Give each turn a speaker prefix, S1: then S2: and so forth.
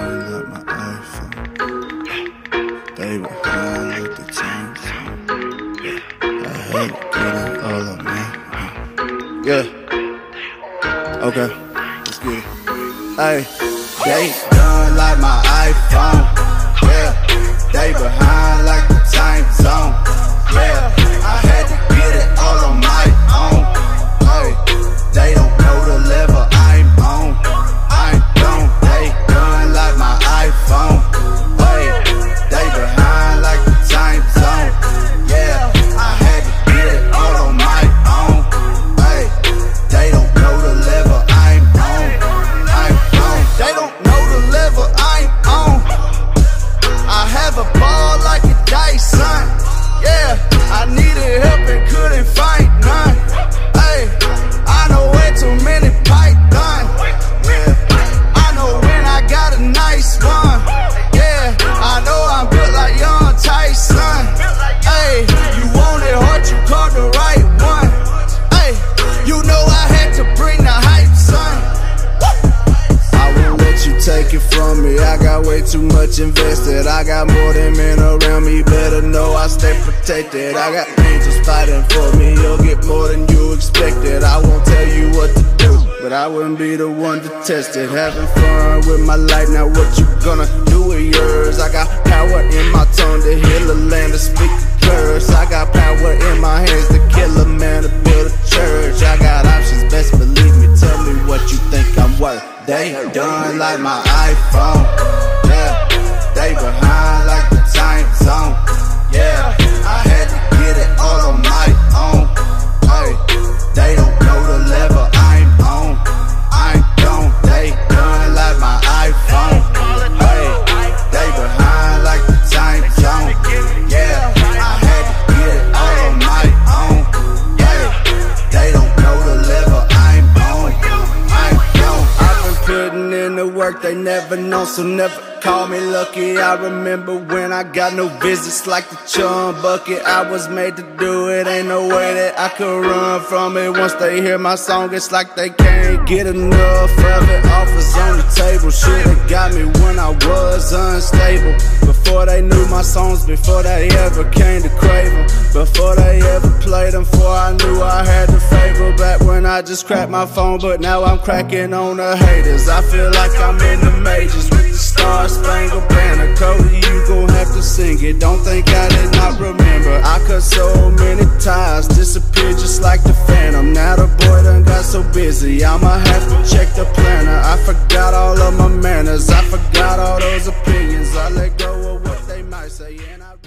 S1: done like my iPhone. They behind like the time zone. I had to get it all of me. Yeah. Okay, let's get it. Hey, they done like my iPhone. Yeah, they behind like the time zone. Yeah, I had to get it all on my own. Hey, they don't know the level I'm on. I'm gone. They done like my iPhone. Hey, they behind like the time zone. Yeah, I had to get it all on my own. Hey, they don't know the level I'm on. I'm gone. They don't know the level I'm on. I have a ball like a Dyson. Yeah, I needed help and couldn't find none. Hey, I know way too many python. Yeah, I know when I got a nice one. Yeah, I know I'm built like young Tyson. Hey, you wanted hard, you caught the right one. Hey, you know I had to bring the hype, son. I won't let you take it from me. I got way too much invested. I got more than men around me. Better know I stay protected. I got angels fighting for me. You'll get more than you expected. I won't tell you what to do, but I wouldn't be the one to test it. Having fun with my life. Now what you gonna do with yours? I got power in my tongue to heal a land, to speak a curse. I got power in my hands to kill a man, to build a church. I got options, best believe me. Tell me what you think I'm worth. They done like my iPhone. Yeah, they behind like the time zone. Yeah, I had to get it all on my own. Hey, they don't know the level I'm on. I'm gone. They done like my iPhone. Hey, they behind like the time zone. Yeah, I had to get it all on my own. Hey, they don't know the level I'm on. I'm gone. I've been putting in the work they never know, so never call me lucky. I remember when I got no visits like the chum bucket. I was made to do it, ain't no way that I could run from it. Once they hear my song, it's like they can't get enough of it. Offers on the table, shit that got me when I was unstable. Before they knew my songs, before they ever came to crave them, before they ever played them, before I knew I had the favor. Back when I just cracked my phone, but now I'm cracking on the haters. I feel like I'm in the majors with the Star-Spangled Banner. Cody, you gon' have to sing it. Don't think I did not remember. I cut so many ties, disappeared just like the Phantom. Now the boy done got so busy, I'ma have to check the planner. I forgot all of my manners, I forgot all those opinions. I let go of what they might say, and I